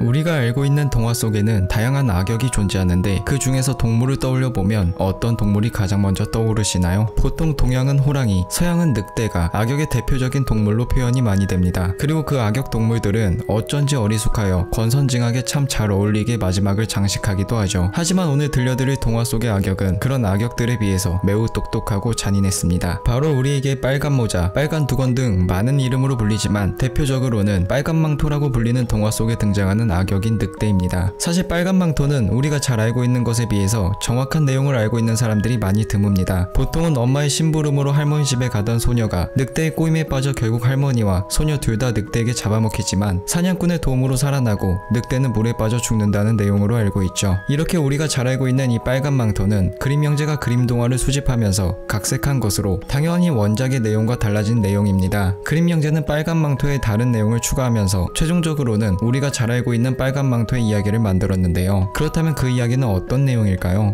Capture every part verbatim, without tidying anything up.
우리가 알고 있는 동화 속에는 다양한 악역이 존재하는데 그 중에서 동물을 떠올려 보면 어떤 동물이 가장 먼저 떠오르시나요? 보통 동양은 호랑이, 서양은 늑대가 악역의 대표적인 동물로 표현이 많이 됩니다. 그리고 그 악역 동물들은 어쩐지 어리숙하여 권선징악에 참 잘 어울리게 마지막을 장식하기도 하죠. 하지만 오늘 들려드릴 동화 속의 악역은 그런 악역들에 비해서 매우 똑똑하고 잔인했습니다. 바로 우리에게 빨간 모자, 빨간 두건 등 많은 이름으로 불리지만 대표적으로는 빨간 망토라고 불리는 동화 속에 등장하는 악역인 늑대입니다. 사실 빨간 망토는 우리가 잘 알고 있는 것에 비해서 정확한 내용을 알고 있는 사람들이 많이 드뭅니다. 보통은 엄마의 심부름으로 할머니 집에 가던 소녀가 늑대의 꼬임에 빠져 결국 할머니와 소녀 둘 다 늑대에게 잡아먹히지만 사냥꾼의 도움으로 살아나고 늑대는 물에 빠져 죽는다는 내용으로 알고 있죠. 이렇게 우리가 잘 알고 있는 이 빨간 망토는 그림 형제가 그림 동화를 수집하면서 각색한 것으로 당연히 원작의 내용과 달라진 내용입니다. 그림 형제는 빨간 망토에 다른 내용을 추가하면서 최종적으로는 우리가 잘 알고 있는 빨간 망토의 이야기를 만들었는데요. 그렇다면 그 이야기는 어떤 내용일까요?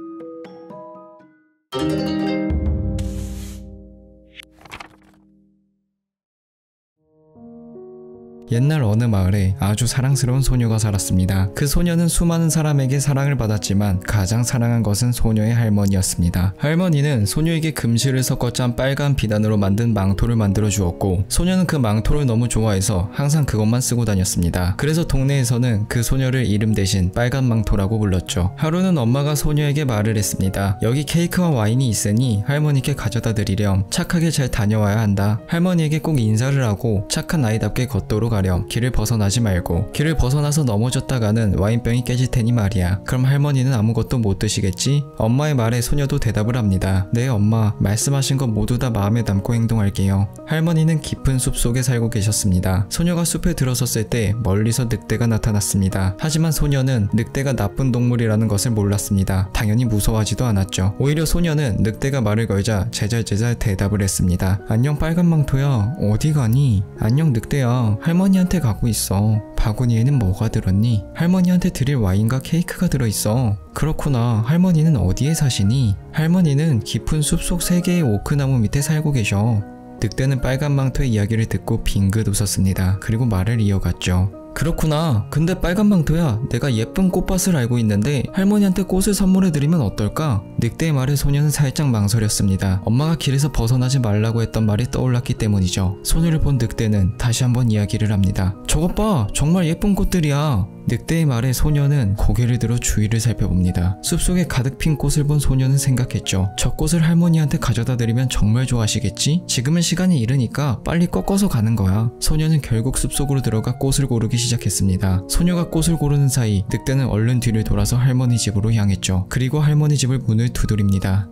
옛날 어느 마을에 아주 사랑스러운 소녀가 살았습니다. 그 소녀는 수많은 사람에게 사랑을 받았지만 가장 사랑한 것은 소녀의 할머니였습니다. 할머니는 소녀에게 금실을 섞어 짠 빨간 비단으로 만든 망토를 만들어 주었고 소녀는 그 망토를 너무 좋아해서 항상 그것만 쓰고 다녔습니다. 그래서 동네에서는 그 소녀를 이름 대신 빨간 망토라고 불렀죠. 하루는 엄마가 소녀에게 말을 했습니다. 여기 케이크와 와인이 있으니 할머니께 가져다 드리렴. 착하게 잘 다녀와야 한다. 할머니에게 꼭 인사를 하고 착한 아이답게 걷도록 하렴. 길을 벗어나지 말고. 길을 벗어나서 넘어졌다가는 와인병이 깨질 테니 말이야. 그럼 할머니는 아무것도 못 드시겠지? 엄마의 말에 소녀도 대답을 합니다. 네 엄마, 말씀하신 것 모두 다 마음에 담고 행동할게요. 할머니는 깊은 숲속에 살고 계셨습니다. 소녀가 숲에 들어섰을 때 멀리서 늑대가 나타났습니다. 하지만 소녀는 늑대가 나쁜 동물이라는 것을 몰랐습니다. 당연히 무서워하지도 않았죠. 오히려 소녀는 늑대가 말을 걸자 제잘제잘 대답을 했습니다. 안녕 빨간 망토야. 어디 가니? 안녕 늑대야. 할머니 할머니한테 가고 있어. 바구니에는 뭐가 들었니? 할머니한테 드릴 와인과 케이크가 들어있어. 그렇구나. 할머니는 어디에 사시니? 할머니는 깊은 숲속 세 개의 오크나무 밑에 살고 계셔. 늑대는 빨간 망토의 이야기를 듣고 빙긋 웃었습니다. 그리고 말을 이어갔죠. 그렇구나. 근데 빨간 망토야, 내가 예쁜 꽃밭을 알고 있는데 할머니한테 꽃을 선물해드리면 어떨까? 늑대의 말에 소녀는 살짝 망설였습니다. 엄마가 길에서 벗어나지 말라고 했던 말이 떠올랐기 때문이죠. 소녀를 본 늑대는 다시 한번 이야기를 합니다. 저것 봐, 정말 예쁜 꽃들이야. 늑대의 말에 소녀는 고개를 들어 주위를 살펴봅니다. 숲속에 가득 핀 꽃을 본 소녀는 생각했죠. 저 꽃을 할머니한테 가져다 드리면 정말 좋아하시겠지? 지금은 시간이 이르니까 빨리 꺾어서 가는 거야. 소녀는 결국 숲속으로 들어가 꽃을 고르기 시작했습니다. 소녀가 꽃을 고르는 사이 늑대는 얼른 뒤를 돌아서 할머니 집으로 향했죠. 그리고 할머니 집을 문을 두드립니다.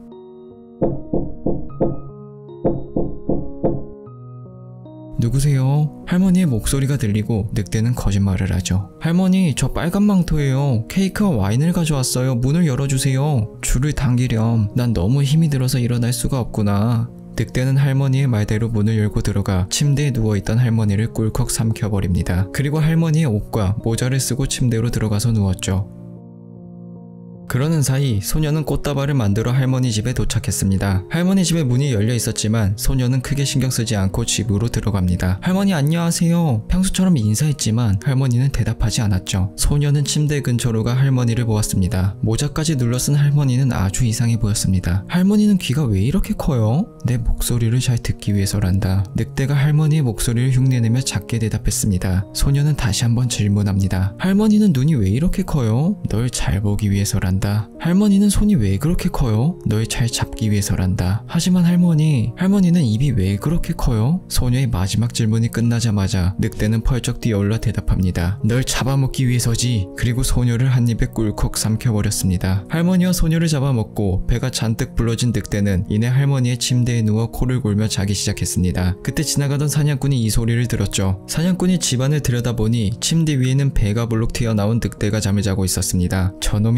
누구세요? 할머니의 목소리가 들리고 늑대는 거짓말을 하죠. 할머니, 저 빨간 망토예요. 케이크와 와인을 가져왔어요. 문을 열어주세요. 줄을 당기렴. 난 너무 힘이 들어서 일어날 수가 없구나. 늑대는 할머니의 말대로 문을 열고 들어가 침대에 누워있던 할머니를 꿀꺽 삼켜버립니다. 그리고 할머니의 옷과 모자를 쓰고 침대로 들어가서 누웠죠. 그러는 사이 소녀는 꽃다발을 만들어 할머니 집에 도착했습니다. 할머니 집에 문이 열려 있었지만 소녀는 크게 신경 쓰지 않고 집으로 들어갑니다. 할머니 안녕하세요. 평소처럼 인사했지만 할머니는 대답하지 않았죠. 소녀는 침대 근처로 가 할머니를 보았습니다. 모자까지 눌러쓴 할머니는 아주 이상해 보였습니다. 할머니는 귀가 왜 이렇게 커요? 내 목소리를 잘 듣기 위해서란다. 늑대가 할머니의 목소리를 흉내내며 작게 대답했습니다. 소녀는 다시 한번 질문합니다. 할머니는 눈이 왜 이렇게 커요? 널 잘 보기 위해서란다. 할머니는 손이 왜 그렇게 커요? 널 잘 잡기 위해서란다. 하지만 할머니, 할머니는 입이 왜 그렇게 커요? 소녀의 마지막 질문이 끝나자마자 늑대는 펄쩍 뛰어올라 대답합니다. 널 잡아먹기 위해서지. 그리고 소녀를 한 입에 꿀꺽 삼켜버렸습니다. 할머니와 소녀를 잡아먹고 배가 잔뜩 불러진 늑대는 이내 할머니의 침대에 누워 코를 골며 자기 시작했습니다. 그때 지나가던 사냥꾼이 이 소리를 들었죠. 사냥꾼이 집안을 들여다보니 침대 위에는 배가 불룩 튀어나온 늑대가 잠을 자고 있었습니다. 저놈이 할머니를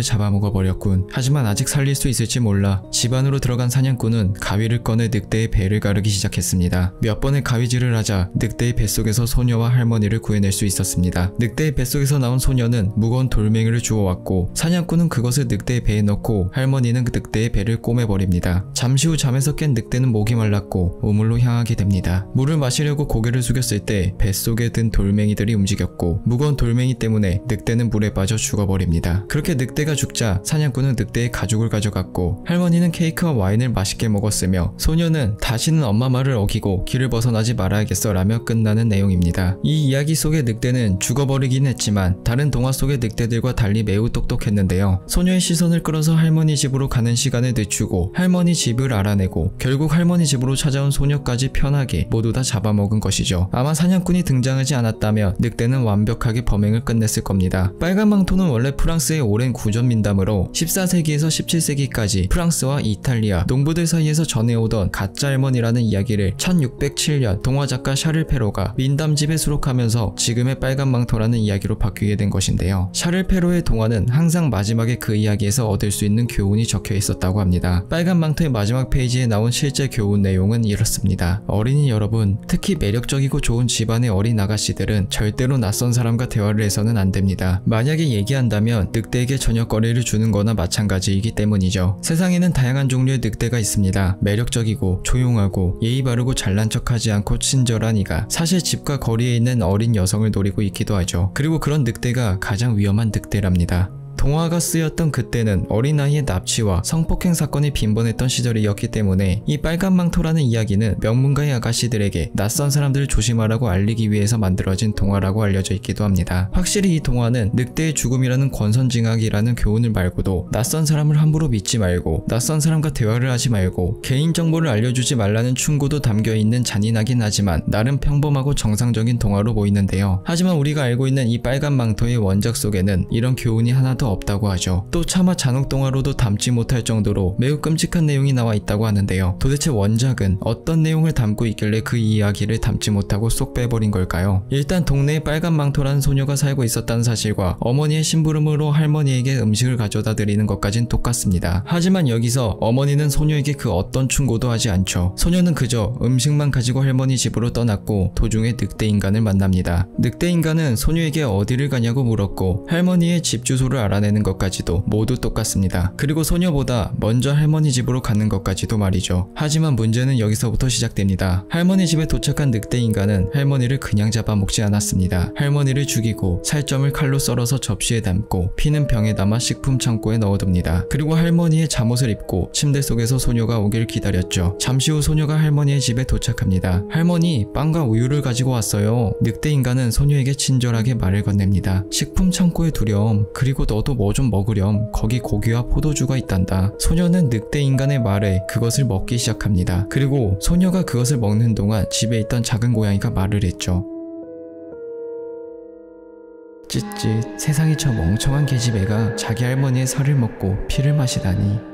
소녀를 잡아먹어버렸군. 하지만 아직 살릴 수 있을지 몰라. 집 안으로 들어간 사냥꾼은 가위를 꺼내 늑대의 배를 가르기 시작했습니다. 몇 번의 가위질을 하자 늑대의 뱃속에서 소녀와 할머니를 구해낼 수 있었습니다. 늑대의 뱃속에서 나온 소녀는 무거운 돌멩이를 주워왔고 사냥꾼은 그것을 늑대의 배에 넣고 할머니는 그 늑대의 배를 꼬매버립니다. 잠시 후 잠에서 깬 늑대는 목이 말랐고 우물로 향하게 됩니다. 물을 마시려고 고개를 숙였을 때 뱃속에 든 돌멩이들이 움직였고 무거운 돌멩이 때문에 늑대는 물에 빠져 죽어버립니다. 그렇게 늑대가 죽자 사냥꾼은 늑대의 가죽을 가져갔고 할머니는 케이크와 와인을 맛있게 먹었으며 소녀는 다시는 엄마 말을 어기고 길을 벗어나지 말아야겠어 라며 끝나는 내용입니다. 이 이야기 속의 늑대는 죽어버리긴 했지만 다른 동화 속의 늑대들과 달리 매우 똑똑했는데요. 소녀의 시선을 끌어서 할머니 집으로 가는 시간을 늦추고 할머니 집을 알아내고 결국 할머니 집으로 찾아온 소녀까지 편하게 모두 다 잡아먹은 것이죠. 아마 사냥꾼이 등장하지 않았다면 늑대는 완벽하게 범행을 끝냈을 겁니다. 빨간 망토는 원래 프랑스의 오랜 구전 민담으로 십사 세기에서 십칠 세기까지 프랑스와 이탈리아 농부들 사이에서 전해오던 가짜 할머니라는 이야기를 천육백칠 년 동화작가 샤를 페로가 민담집에 수록하면서 지금의 빨간 망토라는 이야기로 바뀌게 된 것인데요. 샤를 페로의 동화는 항상 마지막에 그 이야기에서 얻을 수 있는 교훈이 적혀 있었다고 합니다. 빨간 망토의 마지막 페이지에 나온 실제 교훈 내용은 이렇습니다. 어린이 여러분, 특히 매력적이고 좋은 집안의 어린 아가씨들은 절대로 낯선 사람과 대화를 해서는 안 됩니다. 만약에 얘기한다면 늑대에게 저녁거리를 주는 거나 마찬가지이기 때문이죠. 세상에는 다양한 종류의 늑대가 있습니다. 매력적이고 조용하고 예의 바르고 잘난 척하지 않고 친절한 이가 사실 집과 거리에 있는 어린 여성을 노리고 있기도 하죠. 그리고 그런 늑대가 가장 위험한 늑대랍니다. 동화가 쓰였던 그때는 어린아이의 납치와 성폭행 사건이 빈번했던 시절이었기 때문에 이 빨간 망토라는 이야기는 명문가의 아가씨들에게 낯선 사람들을 조심하라고 알리기 위해서 만들어진 동화라고 알려져 있기도 합니다. 확실히 이 동화는 늑대의 죽음이라는 권선징악이라는 교훈을 말고도 낯선 사람을 함부로 믿지 말고 낯선 사람과 대화를 하지 말고 개인정보를 알려주지 말라는 충고도 담겨있는 잔인하긴 하지만 나름 평범하고 정상적인 동화로 보이는데요. 하지만 우리가 알고 있는 이 빨간 망토의 원작 속에는 이런 교훈이 하나도 없다고 하죠. 또 차마 잔혹동화로도 담지 못할 정도로 매우 끔찍한 내용이 나와 있다고 하는데요. 도대체 원작은 어떤 내용을 담고 있길래 그 이야기를 담지 못하고 쏙 빼버린 걸까요? 일단 동네에 빨간 망토라는 소녀가 살고 있었다는 사실과 어머니의 심부름으로 할머니에게 음식을 가져다 드리는 것까진 똑같습니다. 하지만 여기서 어머니는 소녀에게 그 어떤 충고도 하지 않죠. 소녀는 그저 음식만 가지고 할머니 집으로 떠났고 도중에 늑대 인간을 만납니다. 늑대 인간은 소녀에게 어디를 가냐고 물었고 할머니의 집 주소를 알아내는 것까지도 모두 똑같습니다. 그리고 소녀보다 먼저 할머니 집으로 가는 것까지도 말이죠. 하지만 문제는 여기서부터 시작됩니다. 할머니 집에 도착한 늑대 인간은 할머니를 그냥 잡아먹지 않았습니다. 할머니를 죽이고 살점을 칼로 썰어서 접시에 담고 피는 병에 담아 식품 창고에 넣어둡니다. 그리고 할머니의 잠옷을 입고 침대 속에서 소녀가 오길 기다렸죠. 잠시 후 소녀가 할머니의 집에 도착합니다. 할머니, 빵과 우유를 가지고 왔어요. 늑대 인간은 소녀에게 친절하게 말을 건넵니다. 식품 창고에 두렴. 그리고 너도 뭐 좀 먹으렴. 거기 고기와 포도주가 있단다. 소녀는 늑대 인간의 말에 그것을 먹기 시작합니다. 그리고 소녀가 그것을 먹는 동안 집에 있던 작은 고양이가 말을 했죠. 찌릿, 세상에 저 멍청한 계집애가 자기 할머니의 살을 먹고 피를 마시다니.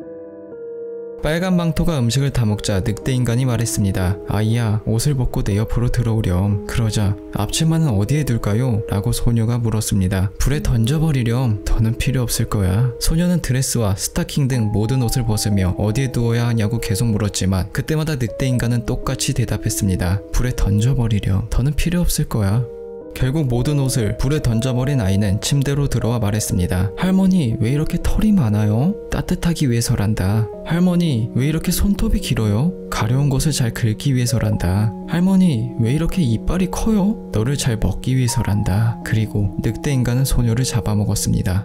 빨간 망토가 음식을 다 먹자 늑대 인간이 말했습니다. 아이야, 옷을 벗고 내 옆으로 들어오렴. 그러자 앞치마는 어디에 둘까요? 라고 소녀가 물었습니다. 불에 던져버리렴. 더는 필요 없을 거야. 소녀는 드레스와 스타킹 등 모든 옷을 벗으며 어디에 두어야 하냐고 계속 물었지만 그때마다 늑대 인간은 똑같이 대답했습니다. 불에 던져버리렴. 더는 필요 없을 거야. 결국 모든 옷을 불에 던져버린 아이는 침대로 들어와 말했습니다. 할머니, 왜 이렇게 털이 많아요? 따뜻하기 위해서란다. 할머니, 왜 이렇게 손톱이 길어요? 가려운 것을 잘 긁기 위해서란다. 할머니, 왜 이렇게 이빨이 커요? 너를 잘 먹기 위해서란다. 그리고 늑대 인간은 소녀를 잡아먹었습니다.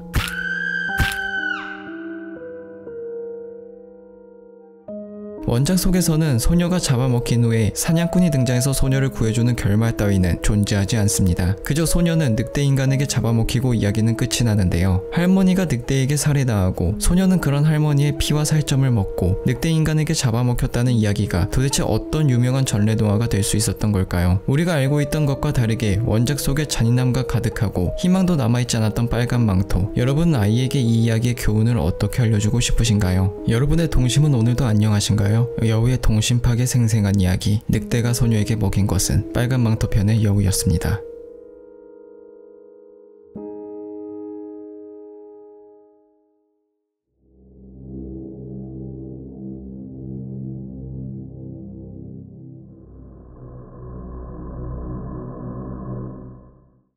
원작 속에서는 소녀가 잡아먹힌 후에 사냥꾼이 등장해서 소녀를 구해주는 결말 따위는 존재하지 않습니다. 그저 소녀는 늑대 인간에게 잡아먹히고 이야기는 끝이 나는데요. 할머니가 늑대에게 살해당하고 소녀는 그런 할머니의 피와 살점을 먹고 늑대 인간에게 잡아먹혔다는 이야기가 도대체 어떤 유명한 전래동화가 될 수 있었던 걸까요? 우리가 알고 있던 것과 다르게 원작 속에 잔인함과 가득하고 희망도 남아있지 않았던 빨간 망토. 여러분은 아이에게 이 이야기의 교훈을 어떻게 알려주고 싶으신가요? 여러분의 동심은 오늘도 안녕하신가요? 여우의 동심파게 생생한 이야기, 늑대가 소녀에게 먹인 것은 빨간 망토 편의 여우였습니다.